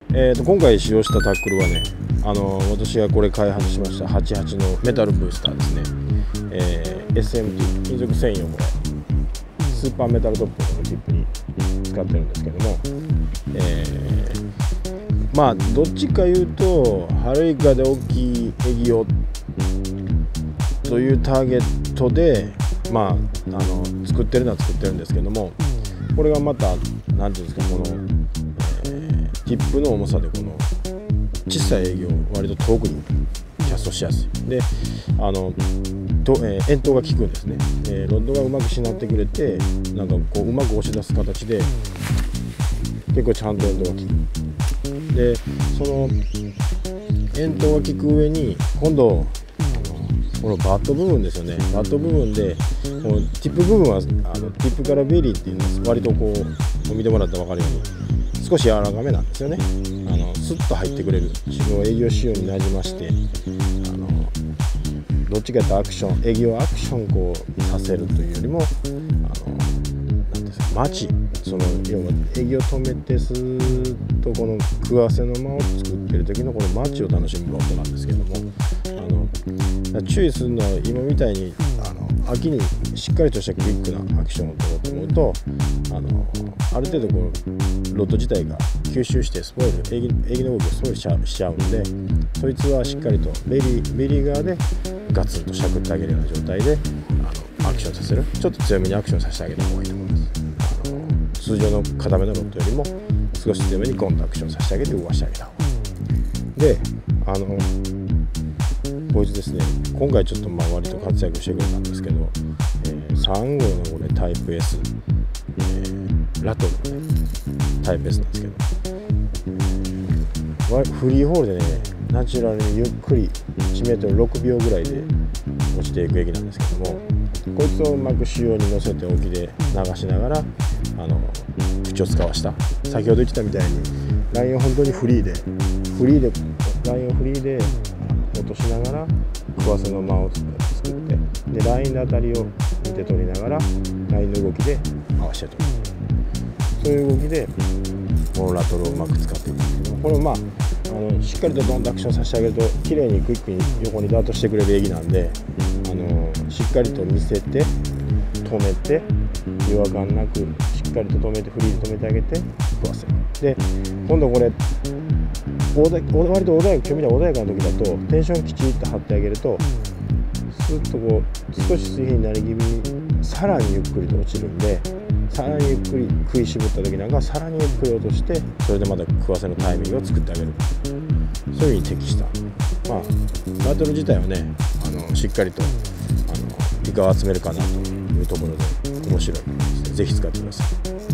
今回使用したタックルはね、私がこれ開発しました88のメタルブースターですね、SMT 金属繊維をこれスーパーメタルトップのティップに使ってるんですけども、まあどっちかいうとハルイカで大きいエギオというターゲットで、まあ、作ってるのは作ってるんですけども、これがまた何ていうんですか、この、ティップの重さでこの小さいエギを割と遠くにキャストしやすいで、円筒が効くんですね。ロッドがうまくしなってくれて、なんかこううまく押し出す形で結構ちゃんと円筒が効く。でその円筒が効く上に今度このバット部分ですよね。バット部分でこのティップ部分はティップからベリーっていうのは割とこう見てもらったら分かるように少し柔らかめなんですよね。スッと入ってくれる営業仕様になじまして、どっちかというとアクション営業アクションこうさせるというよりもなんですか、待ち、その要は営業を止めてスーッとこの食わせの間を作ってる時のこの待ちを楽しむロッドなんですけども、注意するのは今みたいに秋にしっかりとしたクイックなアクションを取ろうと思うとある程度こうロッド自体が吸収してスポイル営業の動きをスポイルしちゃうので、そいつはしっかりとベリー側でガツンとしゃくってあげるような状態でアクションさせる、ちょっと強めにアクションさせてあげた方がいいと思います。通常の固めのロッドよりも少し強めにゴンとアクションさせてあげて動かしてあげた方がいい。でこいつですね、今回ちょっと割と活躍してくれたんですけど、3号のこれタイプ S、ラトルの、ね、タイプ S なんですけど、フリーホールでねナチュラルにゆっくり 1m6 秒ぐらいで落ちていく駅なんですけども、こいつをうまく仕様に乗せて沖で流しながら口を使わした、先ほど言ってたみたいにラインを本当にフリーでラインをフリーで落としながら食わせの間を作って、でラインの当たりを見て取りながらラインの動きで合わせて取る、そういう動きでこのラトルをうまく使っていくんですけど、これをしっかりとドンとアクションさせてあげると綺麗にクイックに横にダートしてくれるエギなんで、しっかりと見せて止めて違和感なくしっかりと止めてフリーで止めてあげて食わせる。で今度これ割と今日みたいな穏やかな時だとテンションきちっと張ってあげるとスッとこう少し水平になり気味にさらにゆっくりと落ちるんで、さらにゆっくり食いしぶった時なんかさらにゆっくり落として、それでまた食わせのタイミングを作ってあげる、そういう風に適したラトル自体はねしっかりとイカを集めるかなというところで面白いので、ぜひ使ってください。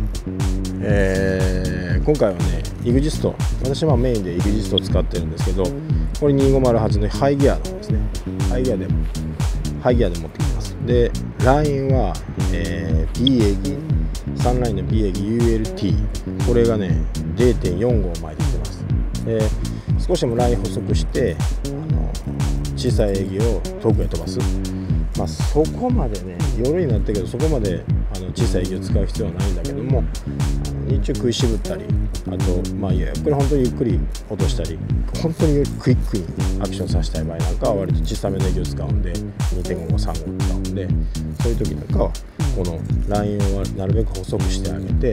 今回はねイグジスト、私はメインでイグジストを使ってるんですけど、これ2508のハイギアの方ですね。ハイギアで持ってきます。でラインは、B エギ3ラインの B エギ ULT、 これがね 0.45 枚できてます。少しでもライン細くして小さいエギを遠くへ飛ばす。そこまでね夜になったけどそこまで小さいエギを使う必要はないんだけども、日中食いしぶったり、あとゆっくり本当にゆっくり落としたり、本当にクイックにアクションさせたい場合なんかは割と小さめのエギを使うんで 2.5 号3号使うんで、そういう時なんかはこのラインをなるべく細くしてあげて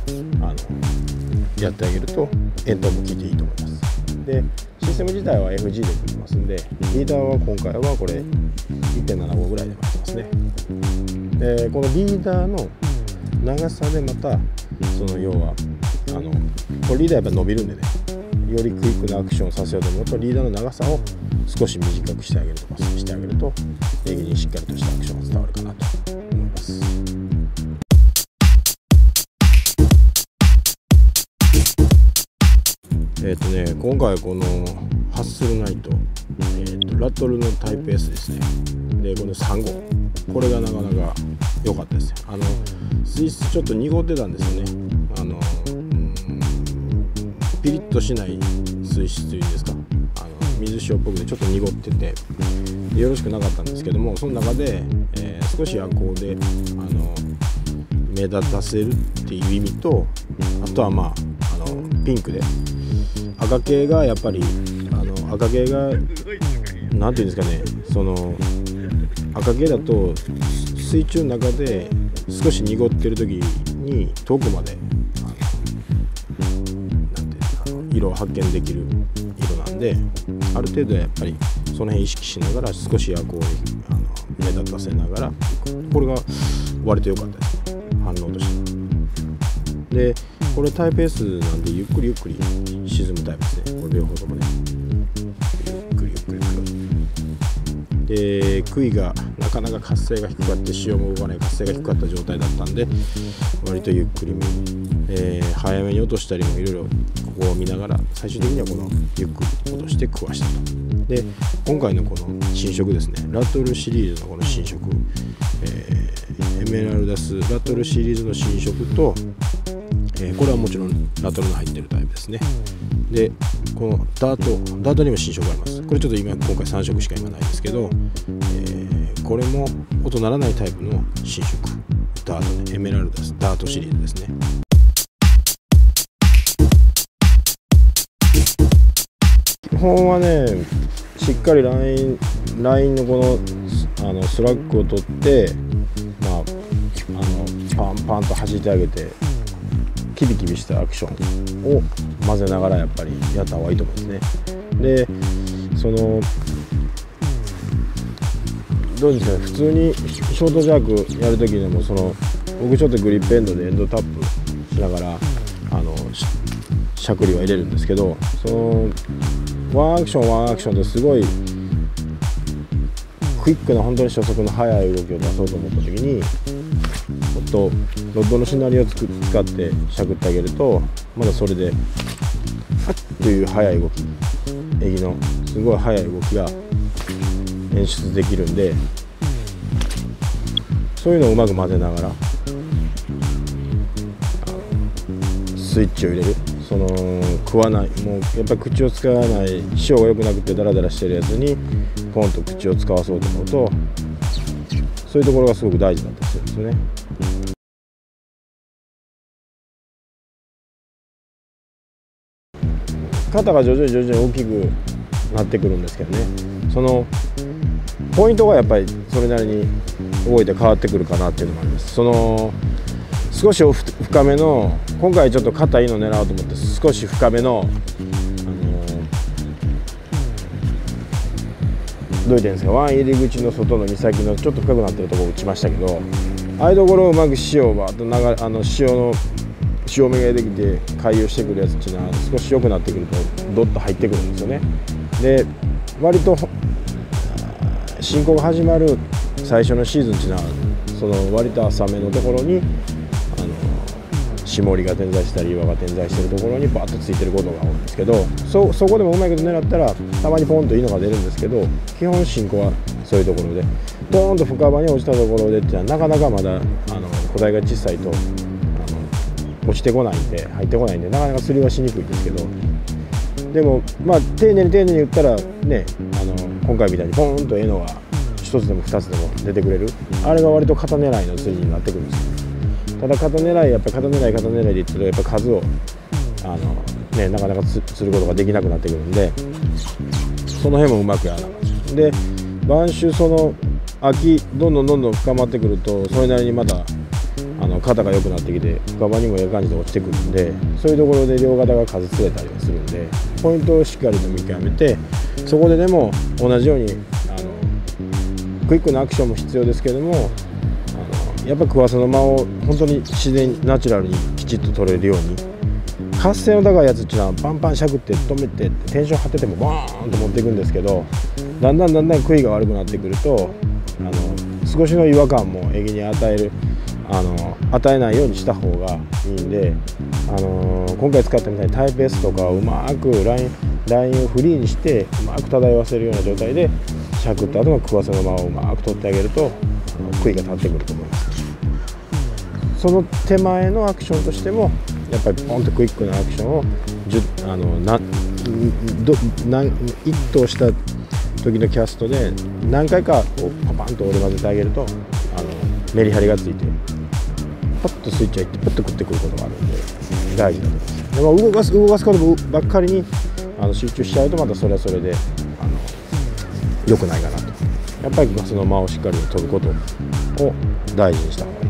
やってあげると円筒も効いていいと思います。でシステム自体は FG で組みますんで、リーダーは今回はこれ 1.75 ぐらいで巻いてますね。でこのリーダーの長さでまた要はこれリーダーやっぱ伸びるんでね、よりクイックなアクションをさせようと思うとリーダーの長さを少し短くしてあげるとかしてあげるとエギにしっかりとしたアクションが伝わるかなと思います。今回このハッスルナイト、ラトルのタイプ S ですね。でこの3号、これがなかなか良かったです。水質ちょっと濁ってたんですよね。ピリッとしない水質というんですか、水塩っぽくてちょっと濁っててよろしくなかったんですけども、その中で、少し夜光で目立たせるっていう意味と、あとはピンクで赤系がやっぱり赤系がなんていうんですかね、その赤系だと水中の中で少し濁ってる時に遠くまで色を発見できる色なんで、ある程度やっぱりその辺意識しながら少し夜光を目立たせながら、これが割と良かったです、反応として。でこれタイプ S なんでゆっくりゆっくり沈むタイプですね。これ両方ともねゆっくりゆっくりで、杭がなかなか活性が低かって潮も動かない活性が低かった状態だったんで、割とゆっくり早めに落としたりもいろいろここを見ながら、最終的にはこのゆっくり落として食わしたと。で今回のこの新色ですね、ラトルシリーズのこの新色、エメラルダスラトルシリーズの新色と、これはもちろんラトルの入ってるタイプですね。でこのダートにも新色があります。これちょっと今回3色しか今ないですけど、これも音鳴らないタイプの新色ダートね、エメラルダスダートシリーズですね。基本はね、しっかりラインのこのスラッグを取って、パンパンと弾いてあげて、キビキビしたアクションを混ぜながらやっぱりやった方がいいと思うんですね。でそのどうですかね、普通にショートジャークやるときでも僕ちょっとグリップエンドでエンドタップしながらしゃくりは入れるんですけど、ワンアクションですごいクイックな本当に初速の速い動きを出そうと思ったときに、ロッドのしなりを使ってしゃくってあげると、まだそれでハッという速い動き、エギのすごい速い動きが演出できるんで、そういうのをうまく混ぜながらスイッチを入れる。食わない、もうやっぱり口を使わない、塩が良くなくてダラダラしてるやつにポンと口を使わそうと思うと、そういうところがすごく大事だったりするんですよね。肩が徐々に大きくなってくるんですけどね、ポイントがやっぱりそれなりに動いて変わってくるかなっていうのもあります。少し深めの、今回ちょっと硬いの狙おうと思って少し深めの、どう言ってんですか、ワン入り口の外の岬のちょっと深くなってるところを打ちましたけど、ああいうところをうまく潮をバーッと潮目が出てきて回遊してくるやつっていうのは少し良くなってくるとドッと入ってくるんですよね。で割と進行が始まる最初のシーズンっていうのは割と浅めのところに霜りが点在したり岩が点在してるところにバッとついてることが多いんですけど、そこでもうまいこと狙ったらたまにポンといいのが出るんですけど、基本進行はそういうところでドーンと深場に落ちたところでっていうのはなかなかまだ個体が小さいと落ちてこないんで入ってこないんで、なかなか釣りはしにくいんですけど、でも丁寧に打ったらね、今回みたいにポンとのが1つでも2つでも出てくれる、あれが割と型狙いの釣りになってくるんですよ。ただ型狙いでいってるとやっぱ数をなかなか釣ることができなくなってくるんで、その辺もうまくやらなかった。で晩秋秋どんどん深まってくると、それなりにまた肩が良くなってきて深場にもいい感じで落ちてくるんで、そういうところで両肩が数釣れたりはするんで、ポイントをしっかりと見極めて、そこででも同じようにクイックなアクションも必要ですけども、やっぱ食わせの間を本当に自然ナチュラルにきちっと取れるように、活性の高いやつっていうのはパンパンしゃくって止めてテンション張っててもバーンと持っていくんですけど、だんだん食いが悪くなってくると少しの違和感もエギに与えないようにした方がいいんで、今回使ったみたいにタイプ S とかをうまくラインをフリーにしてうまく漂わせるような状態でしゃくった後の食わせの間をうまく取ってあげると杭が立ってくると思います。その手前のアクションとしてもやっぱりポンとクイックなアクションを1投した時のキャストで何回かこうパパンと折り混ぜてあげるとメリハリがついてパッとスイッチがいってパッと食ってくることがあるんで大事だと思います。でも動かすことばっかりに集中しちゃうとまたそれはそれで良くないかなと。やっぱりその間をしっかり取ることを大事にした方が